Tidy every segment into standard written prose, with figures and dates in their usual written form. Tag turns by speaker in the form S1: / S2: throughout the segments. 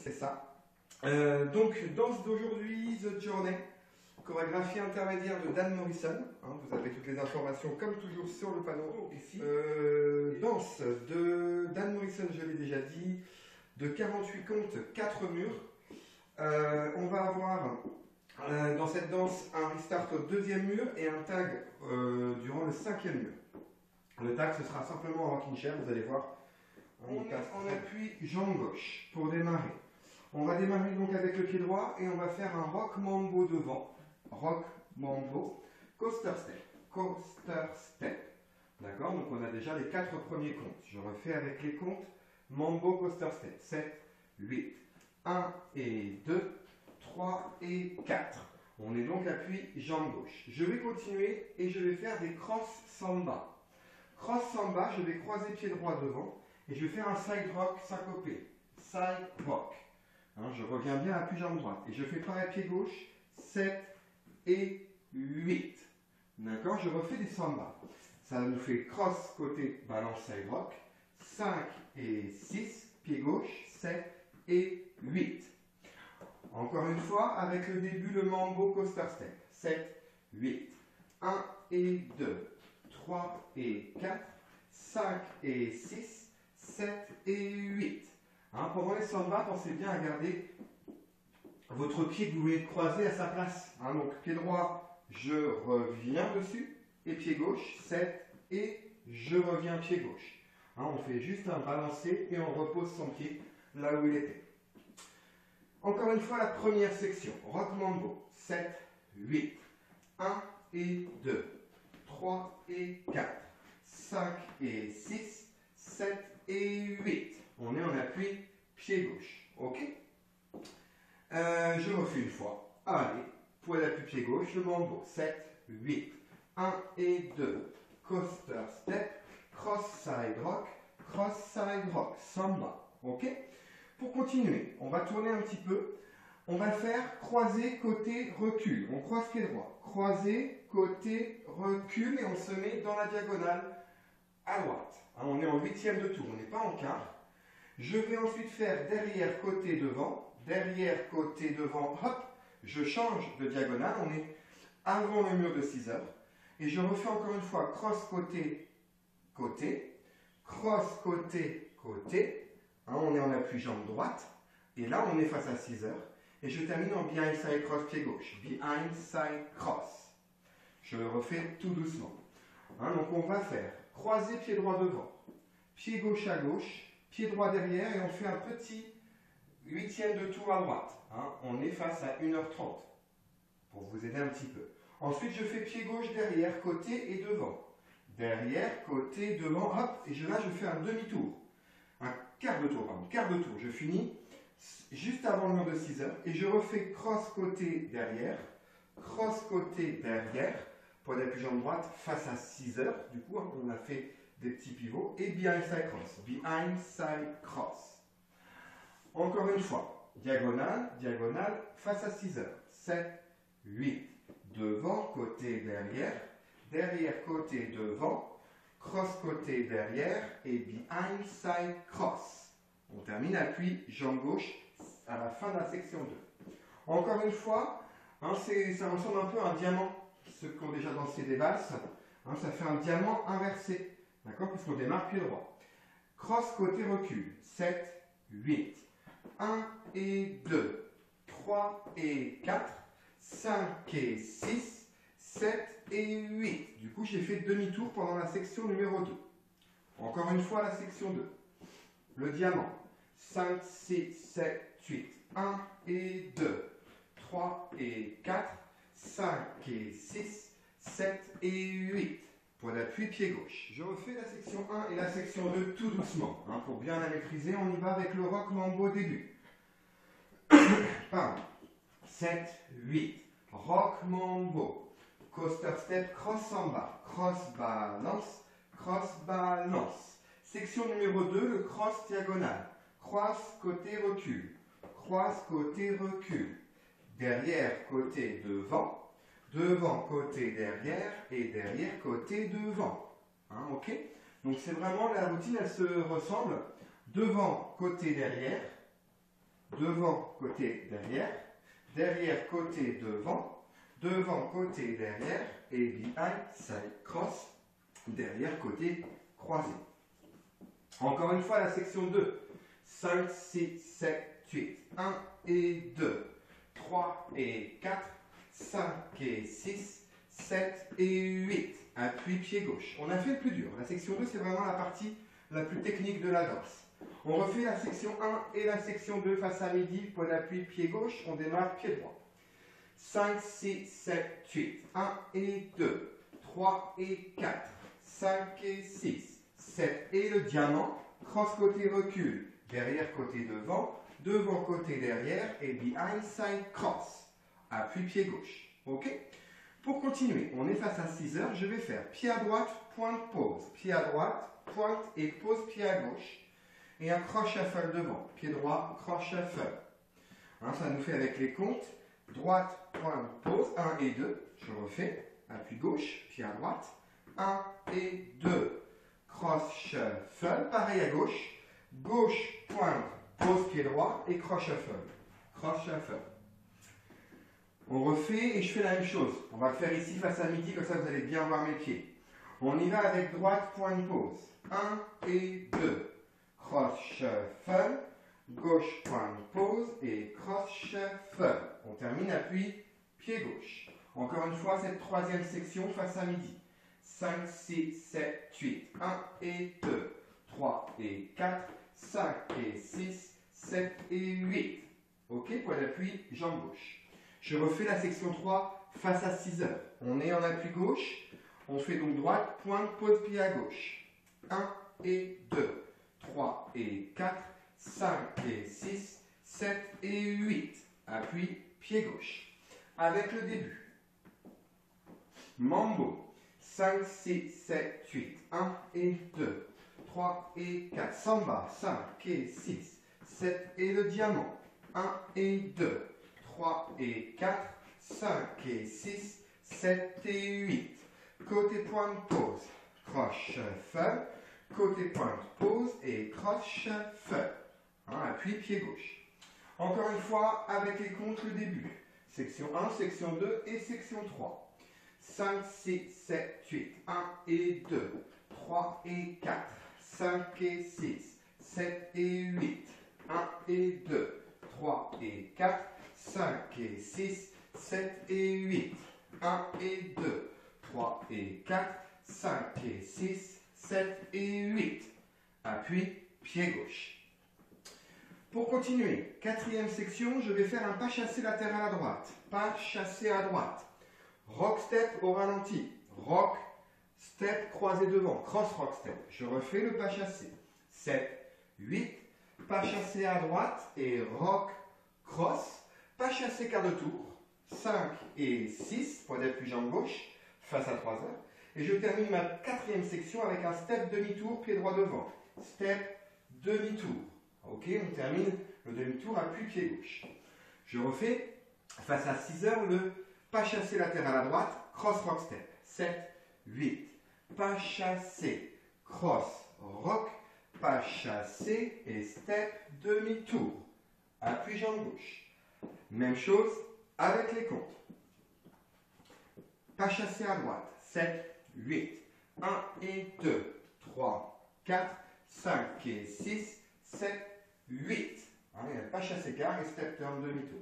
S1: c'est ça. Donc, danse d'aujourd'hui, The Journey, chorégraphie intermédiaire de Dan Morrison. Hein, vous avez toutes les informations comme toujours sur le panneau ici. Danse de Dan Morrison, je l'ai déjà dit, de 48 comptes, 4 murs. On va avoir dans cette danse un restart au 2e mur et un tag durant le 5e mur. Le tag, ce sera simplement en rocking chair, vous allez voir. On est en appui jambe gauche pour démarrer. On va démarrer donc avec le pied droit et on va faire un rock mambo devant. Rock mambo, coaster step, coaster step. D'accord? Donc on a déjà les 4 premiers comptes. Je refais avec les comptes mambo, coaster step. 7, 8, 1 et 2, 3 et 4. On est donc appui jambe gauche. Je vais continuer et je vais faire des cross samba. Cross samba, je vais croiser pied droit devant et je vais faire un side rock syncopé. Side rock. Hein, je reviens bien à appui jambe droite et je fais pareil pied gauche, 7 et 8. D'accord? Je refais des samba. Ça nous fait cross côté balance side rock, 5 et 6, pied gauche, 7 et 8. Encore une fois, avec le début, le mambo coaster step. 7, 8, 1 et 2, 3 et 4, 5 et 6, 7 et 8. Hein, pendant les samba, pensez bien à garder votre pied que vous voulez croiser à sa place. Hein, donc pied droit, je reviens dessus, et pied gauche, 7 et je reviens pied gauche. Hein, on fait juste un balancé et on repose son pied là où il était. Encore une fois, la première section, rock mambo, 7, 8, 1 et 2, 3 et 4, 5 et 6, 7 et 8. On est en appui pied gauche, ok? Je refais une fois. Allez, poids d'appui pied gauche, le mambo, 7, 8, 1 et 2, coaster step, cross side rock, samba, ok? Pour continuer, on va tourner un petit peu. On va faire croisé, côté, recul. On croise pied droit. Croisé, côté, recul et on se met dans la diagonale à droite. Hein, on est en 8e de tour, on n'est pas en quart. Je vais ensuite faire derrière, côté, devant. Derrière, côté, devant, hop. Je change de diagonale. On est avant le mur de 6 heures. Et je refais encore une fois cross, côté, côté. Cross, côté, côté. Hein, on est en appui jambe droite, et là on est face à 6 heures, et je termine en behind side cross pied gauche, behind side cross. Je le refais tout doucement. Hein, donc on va faire croiser pied droit devant, pied gauche à gauche, pied droit derrière, et on fait un petit 8e de tour à droite. Hein, on est face à 1h30, pour vous aider un petit peu. Ensuite je fais pied gauche derrière, côté et devant. Derrière, côté, devant, hop, et là je fais un demi-tour. Un quart de tour, pardon, quart de tour. Je finis juste avant le mur de 6 heures et je refais cross côté derrière, cross côté derrière, point d'appui jambe droite face à 6 heures. Du coup, hein, on a fait des petits pivots et behind side cross. Behind side cross. Encore une fois, diagonale, diagonale face à 6 heures. 7, 8, devant, côté derrière, derrière, côté devant. Cross côté derrière et behind side cross. On termine appui jambe gauche à la fin de la section 2. Encore une fois, hein, ça ressemble un peu à un diamant. Ceux qui ont déjà dansé des valses, hein, ça fait un diamant inversé. D'accord? Puisqu'on démarre pied droit. Cross côté recul. 7, 8, 1 et 2, 3 et 4, 5 et 6, 7 et 8. Du coup, j'ai fait demi-tour pendant la section numéro 2. Encore une fois, la section 2. Le diamant. 5, 6, 7, 8. 1 et 2. 3 et 4. 5 et 6. 7 et 8. Point d'appui, pied gauche. Je refais la section 1 et la section 2 tout doucement. Hein, pour bien la maîtriser, on y va avec le rock mambo au début. Pardon. 7, 8. Rock mambo. Coaster step, cross samba, cross balance. Section numéro 2, le cross diagonale. Cross côté recul. Cross côté recul. Derrière côté devant. Devant côté derrière et derrière côté devant. Hein, ok? Donc c'est vraiment la routine, elle se ressemble. Devant côté derrière. devant, côté, derrière, derrière, côté, devant, devant, côté, derrière, et behind, side, cross, derrière, côté, croisé. Encore une fois, la section 2. 5, 6, 7, 8. 1 et 2. 3 et 4. 5 et 6. 7 et 8. Appui pied gauche. On a fait le plus dur. La section 2, c'est vraiment la partie la plus technique de la danse. On refait la section 1 et la section 2 face à midi. Point d'appui pied gauche. On démarre pied droit. 5, 6, 7, 8. 1 et 2. 3 et 4. 5 et 6. 7 et le diamant. Cross côté recul. Derrière côté devant. Devant côté derrière. Et behind side cross. Appui pied gauche. Ok? Pour continuer, on est face à 6 heures. Je vais faire pied à droite, pointe, pause. Pied à droite, pointe et pause pied à gauche. Et un cross shuffle devant. Pied droit, cross shuffle. Hein, ça nous fait avec les comptes. Droite, pointe, pause. 1 et 2. Je refais. Appui gauche, pied à droite. 1 et 2. Cross shuffle. Pareil à gauche. Gauche, pointe, pause pied droit et cross shuffle. Cross shuffle. On refait et je fais la même chose. On va le faire ici face à midi, comme ça vous allez bien voir mes pieds. On y va avec droite, pointe, pause. 1 et 2. Cross shuffle. Gauche, pointe, pause et cross shuffle. On termine appui, pied gauche. Encore une fois, cette troisième section face à midi. 5, 6, 7, 8. 1 et 2. 3 et 4. 5 et 6. 7 et 8. Ok, point d'appui, jambe gauche. Je refais la section 3 face à 6 heures. On est en appui gauche. On fait donc droite, pointe, pause, pied à gauche. 1 et 2. 3 et 4. 5 et 6. 7 et 8. Appui, pied gauche. Avec le début. Mambo. 5, 6, 7, 8. 1 et 2. 3 et 4. Samba. 5 et 6. 7 et le diamant. 1 et 2. 3 et 4, 5 et 6, 7 et 8. Côté pointe pause, cross shuffle. Côté pointe pause et cross shuffle. Hein, appui pied gauche. Encore une fois, avec les comptes, le début. Section 1, section 2 et section 3. 5, 6, 7, 8. 1 et 2. 3 et 4. 5 et 6. 7 et 8. 1 et 2. 3 et 4. 5 et 6, 7 et 8. 1 et 2. 3 et 4. 5 et 6, 7 et 8. Appui, pied gauche. Pour continuer, quatrième section, je vais faire un pas chassé latéral à droite. Pas chassé à droite. Rock step au ralenti. Rock step croisé devant. Cross rock step. Je refais le pas chassé. 7, 8. Pas chassé à droite et rock cross. Pas chassé quart de tour, 5 et 6, point d'appui jambe gauche, face à 3 heures. Et je termine ma quatrième section avec un step demi-tour, pied droit devant. Step demi-tour. Ok, on termine le demi-tour, appui pied gauche. Je refais, face à 6 heures, le pas chassé latéral à droite, cross rock step. 7, 8. Pas chassé, cross rock, pas chassé et step demi-tour. Appui jambe gauche. Même chose avec les comptes. Pas chassé à droite. 7, 8. 1 et 2. 3, 4, 5 et 6, 7, 8. Hein, il n'y a pas chassé quart et step turn demi-tour.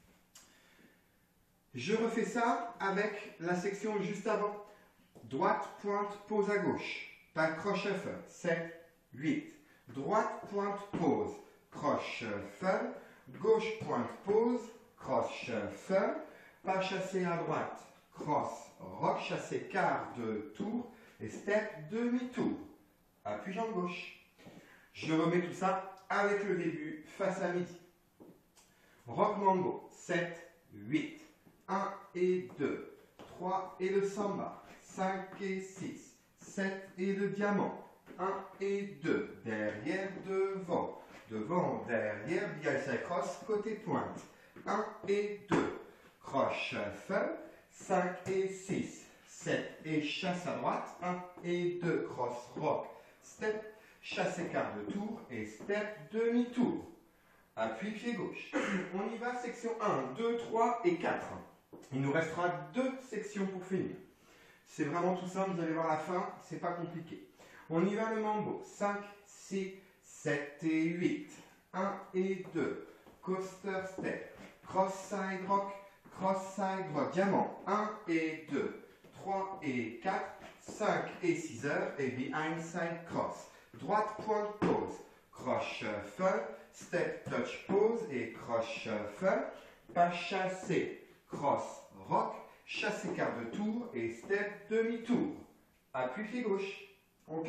S1: Je refais ça avec la section juste avant. Droite, pointe, pause à gauche. Pas cross shuffle. 7, 8. Droite, pointe, pause. Cross shuffle. Gauche, pointe, pause, cross shuffle, pas chassé à droite, cross, rock chassé quart de tour et step demi-tour. Appui jambe gauche. Je remets tout ça avec le début face à midi. Rock mambo, 7, 8, 1 et 2, 3 et le samba, 5 et 6, 7 et le diamant, 1 et 2, derrière, devant. Devant, derrière, bicycle cross, côté pointe. 1 et 2. Cross shuffle. 5 et 6. 7 et chasse à droite. 1 et 2. Cross rock. Step, chassé quart de tour et step demi-tour. Appui pied gauche. On y va, section 1, 2, 3 et 4. Il nous restera 2 sections pour finir. C'est vraiment tout simple, vous allez voir à la fin, c'est pas compliqué. On y va le mambo. 5, 6, 7 et 8. 1 et 2. Coaster step. Cross side rock. Cross side rock. Diamant. 1 et 2. 3 et 4. 5 et 6 heures. Et behind side cross. Droite pointe pause. Cross shuffle. Step touch pause et cross shuffle. Pas chassé. Cross rock. Chassé quart de tour et step demi-tour. Appui pied gauche. Ok?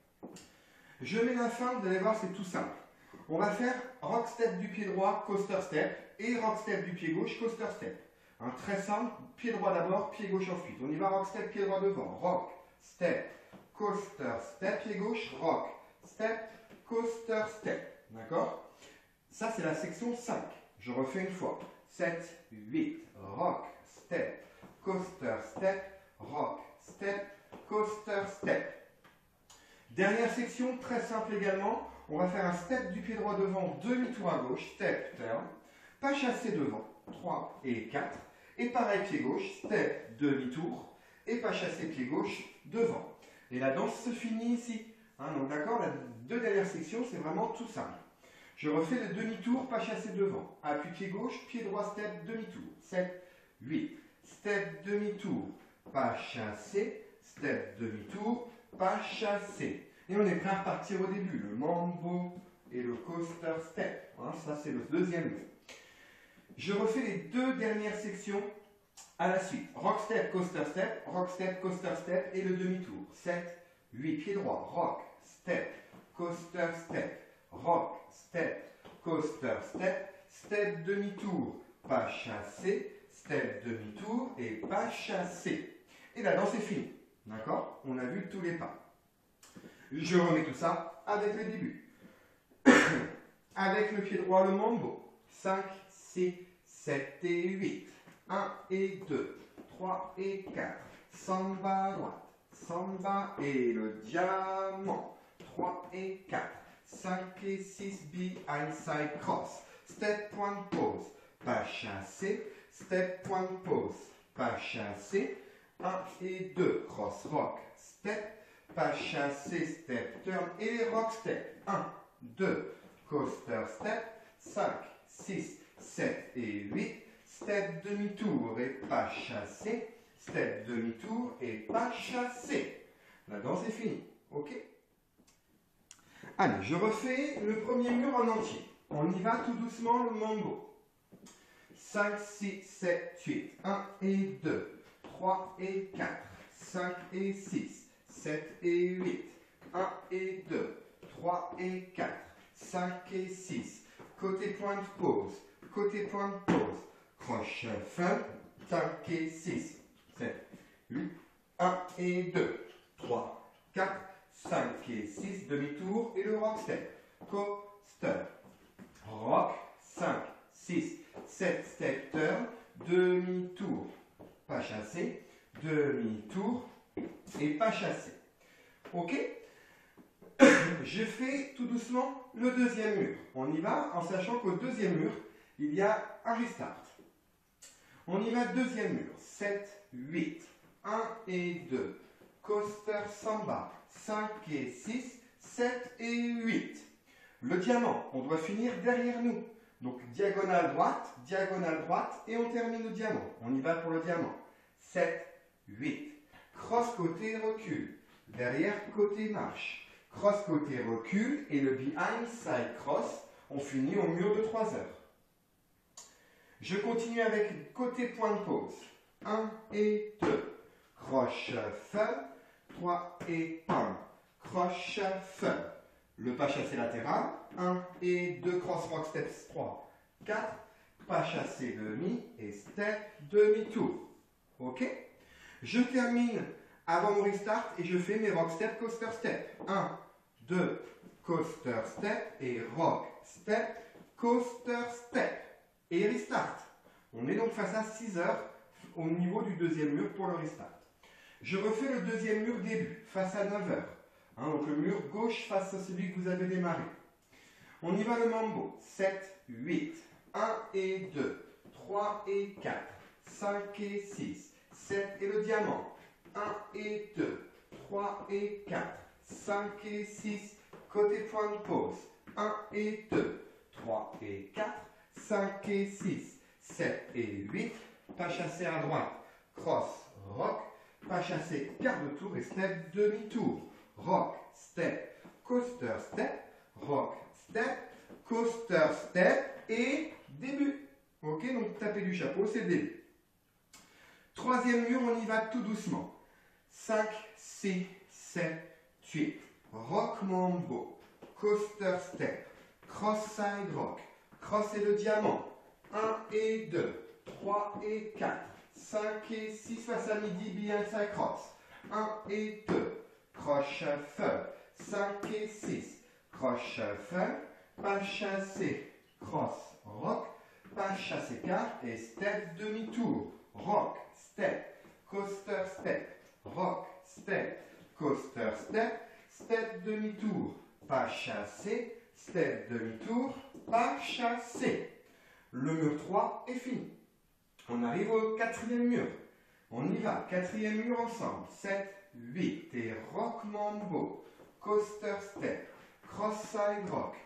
S1: Je mets la fin, vous allez voir, c'est tout simple. On va faire rock step du pied droit, coaster step, et rock step du pied gauche, coaster step. Très simple, pied droit d'abord, pied gauche ensuite. On y va, rock step, pied droit devant, rock, step, coaster step, pied gauche, rock, step, coaster step. D'accord? Ça, c'est la section 5. Je refais une fois. 7, 8, rock, step, coaster step, rock, step, coaster step. Dernière section, très simple également. On va faire un step du pied droit devant, demi-tour à gauche, step, turn. Pas chassé devant, 3 et 4. Et pareil, pied gauche, step, demi-tour. Et pas chassé, pied gauche, devant. Et la danse se finit ici. Donc d'accord, les 2 dernières sections, c'est vraiment tout simple. Je refais le demi-tour, pas chassé devant. Appui pied gauche, pied droit, step, demi-tour. 7, 8. Step, demi-tour, pas chassé. Step, demi-tour, pas chassé. Et on est prêt à repartir au début. Le mambo et le coaster step. Ça, c'est le deuxième mot. Je refais les 2 dernières sections à la suite. Rock step, coaster step et le demi-tour. 7, 8, pied droit. Rock, step, coaster step. Rock, step, coaster step. Step, demi-tour, pas chassé. Step, demi-tour et pas chassé. Et la danse est finie. D'accord? On a vu tous les pas. Je remets tout ça avec le début. Avec le pied droit, le mambo. 5, 6, 7 et 8. 1 et 2. 3 et 4. Samba droite. Samba et le diamant. 3 et 4. 5 et 6, behind side cross. Step, point pause. Pas chassé. Step, point pause. Pas chassé. 1 et 2. Cross rock. Step. Pas chassé, step, turn et rock step. 1, 2, coaster step, 5, 6, 7 et 8, step demi-tour et pas chassé, step demi-tour et pas chassé. La danse est finie, ok? Allez, je refais le premier mur en entier. On y va tout doucement, le mambo. 5, 6, 7, 8, 1 et 2, 3 et 4, 5 et 6, 7 et 8, 1 et 2, 3 et 4, 5 et 6, côté pointe pause, cross shuffle, 5 et 6, 7, 8, 1 et 2, 3, 4, 5 et 6, demi-tour et le rock step, coaster, rock, 5, 6, 7, step turn, demi-tour, pas chassé, demi-tour, et pas chassé. Ok? Je fais tout doucement le deuxième mur. On y va en sachant qu'au deuxième mur, il y a un restart. On y va deuxième mur. 7, 8, 1 et 2. Coaster samba. 5 et 6, 7 et 8. Le diamant, on doit finir derrière nous. Donc diagonale droite et on termine le diamant. On y va pour le diamant. 7, 8. Cross côté recul, derrière côté marche, cross côté recul et le behind side cross, on finit au mur de 3 heures. Je continue avec côté point de pause, 1 et 2, cross shuffle, 3 et 1, cross shuffle, le pas chassé latéral, 1 et 2, cross rock steps 3, 4, pas chassé demi et step demi-tour. Ok? Je termine avant mon restart et je fais mes rock step, coaster step. 1, 2, coaster step et rock step, coaster step. Et restart. On est donc face à 6 heures au niveau du deuxième mur pour le restart. Je refais le deuxième mur début, face à 9 heures. Donc le mur gauche face à celui que vous avez démarré. On y va le mambo. 7, 8. 1 et 2. 3 et 4. 5 et 6. 7 et le diamant. 1 et 2. 3 et 4. 5 et 6. Côté point de pause. 1 et 2. 3 et 4. 5 et 6. 7 et 8. Pas chassé à droite. Cross, rock. Pas chassé, quart de tour et step, demi-tour. Rock, step, coaster, step. Rock, step, coaster, step et début. Ok, donc taper du chapeau, c'est le début. Troisième mur, on y va tout doucement. 5, 6, 7, 8. Rock mambo, coaster step, cross side rock, cross et le diamant. 1 et 2, 3 et 4, 5 et 6 face à midi, bien ça cross. 1 et 2, cross shuffle, 5 et 6, cross shuffle, pas chassé, cross rock, pas chassé quart et step demi-tour. Rock, step, coaster step, rock, step, coaster step, step demi-tour, pas chassé, step demi-tour, pas chassé. Le mur 3 est fini. On arrive au quatrième mur. On y va, quatrième mur ensemble. 7, 8 et rock mambo, coaster step, cross side rock,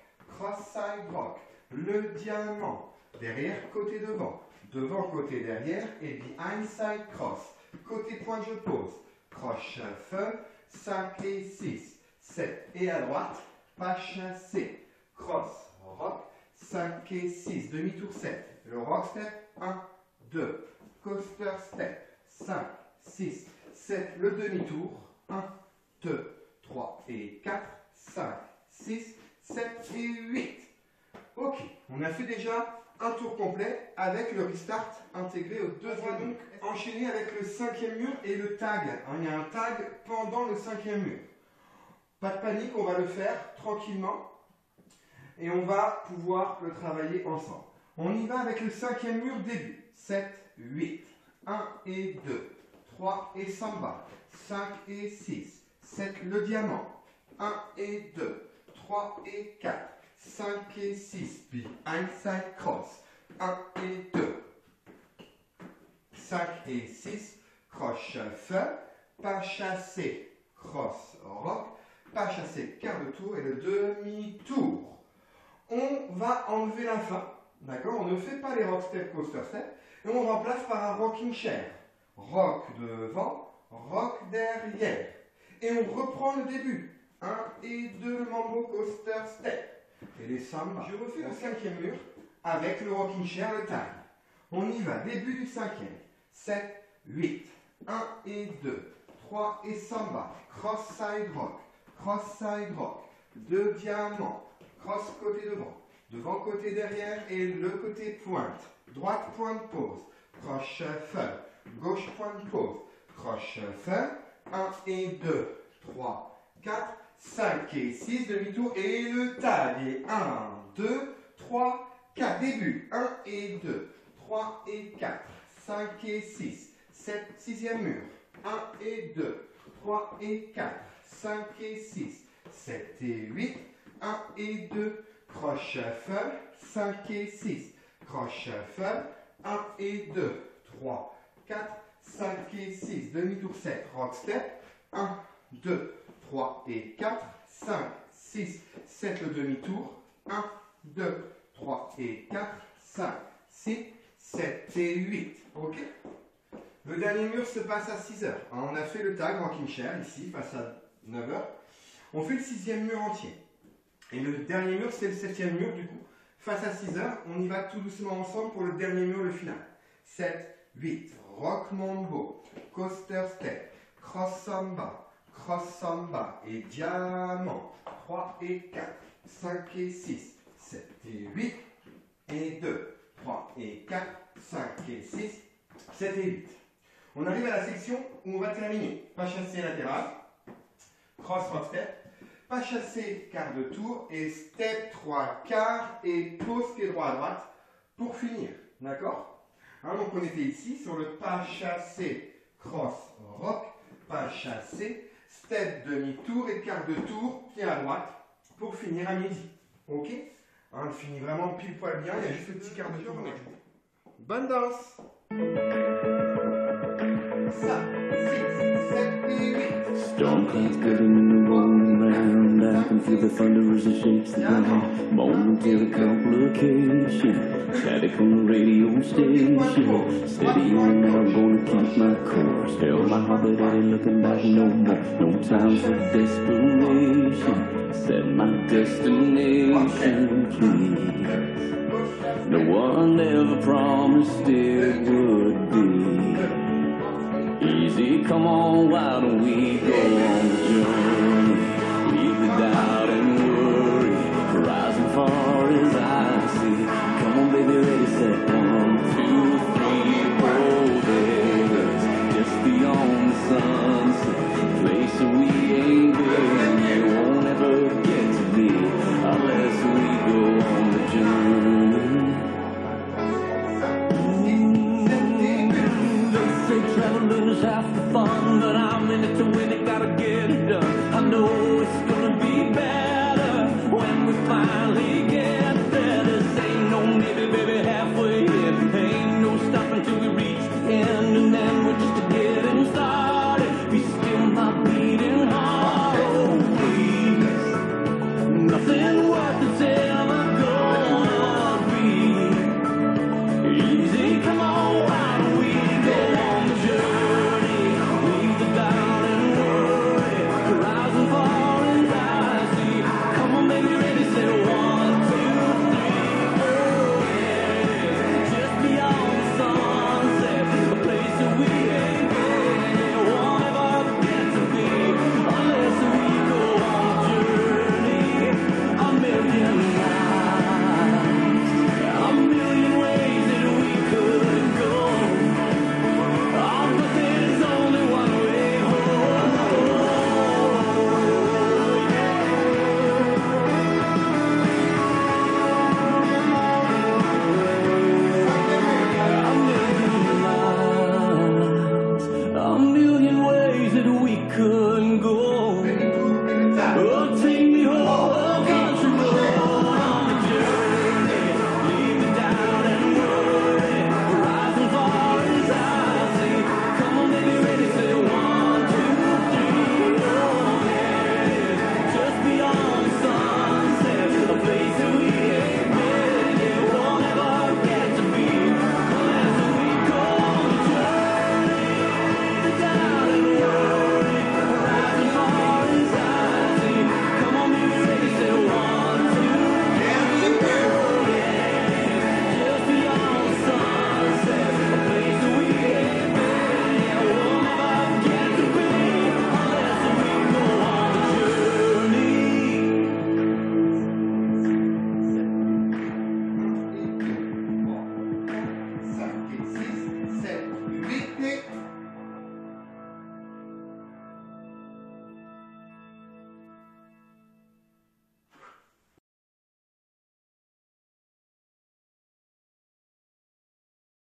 S1: le diamant, derrière, côté devant, devant, côté derrière et behind side cross, côté point je pose, cross shuffle, 5 et 6, 7 et à droite, pas chassé, cross rock, 5 et 6, demi-tour 7, le rock step, 1, 2, coaster step, 5, 6, 7, le demi-tour, 1, 2, 3 et 4, 5, 6, 7 et 8. Ok, on a fait déjà un tour complet avec le restart intégré au deuxième mur. Enchaîner avec le cinquième mur et le tag. Il y a un tag pendant le cinquième mur. Pas de panique, on va le faire tranquillement et on va pouvoir le travailler ensemble. On y va avec le cinquième mur début. 7, 8, 1 et 2, 3 et samba, 5 et 6, 7 le diamant, 1 et 2, 3 et 4, 5 et 6, behind side cross, 1 et 2, 5 et 6, cross shuffle, pas chassé, cross rock, pas chassé, quart de tour et le demi-tour. On va enlever la fin, d'accord? On ne fait pas les rock step, coaster step, et on remplace par un rocking chair. Rock devant, rock derrière. Et on reprend le début. 1 et 2, le mambo coaster step. Et les samba. Je refais le cinquième mur avec le rocking chair, le tag. On y va, début du cinquième. 7, 8, 1 et 2, 3 et samba. Cross side rock, 2 diamants, cross côté devant, devant côté derrière et le côté pointe. Droite point de pause, cross shuffle, gauche point de pause, cross shuffle, 1 et 2, 3, 4, 5 et 6, demi-tour et le tag. Et 1, 2, 3, 4, début, 1 et 2, 3 et 4, 5 et 6, 7, sixième mur, 1 et 2, 3 et 4, 5 et 6, 7 et 8, 1 et 2, cross shuffle, 5 et 6, cross shuffle, 1 et 2, 3, 4, 5 et 6, demi-tour 7, rock step, 1, 2, 3 et 4, 5, 6, 7 le demi-tour, 1, 2, 3 et 4, 5, 6, 7 et 8. Ok? Le dernier mur se passe à 6 heures. On a fait le tag rocking chair ici, face à 9 heures. On fait le sixième mur entier. Et le dernier mur, c'est le septième mur du coup. Face à 6 heures, on y va tout doucement ensemble pour le dernier mur, le final. 7, 8, rock mambo, coaster step, cross samba et diamant. 3 et 4, 5 et 6, 7 et 8, et 2, 3 et 4, 5 et 6, 7 et 8. On arrive à la section où on va terminer. Pas chassé latéral, cross rock step, pas chassé quart de tour et step 3 quarts et pause pied droit à droite pour finir. D'accord? Donc on était ici sur le pas chassé cross rock, pas chassé, step demi-tour et quart de tour pied à droite pour finir à midi. Ok? Hein, on finit vraiment pile poil bien, il y a juste le petit quart de tour qu'on ajoute. Bonne danse! 5, 6, 7 et 8.
S2: Storm clouds getting in the rolling round. I can feel the thunder as it shakes the ground. Momentary complication. Static on the radio station. Steady on, I'm gonna keep my course. Held my heart, but I ain't looking back no more. No time for desperation. Set my destination, please. No one ever promised it would be easy. Come on, why don't we go on the journey? Leave the doubt and worry, rising far as I see. Come on, baby, ready, set, 1, 2, 3, oh, there's just beyond the sunset, place that we ain't been. You won't ever get to be unless we go on the journey. They say traveling's half the fun, but I'm in it to win it.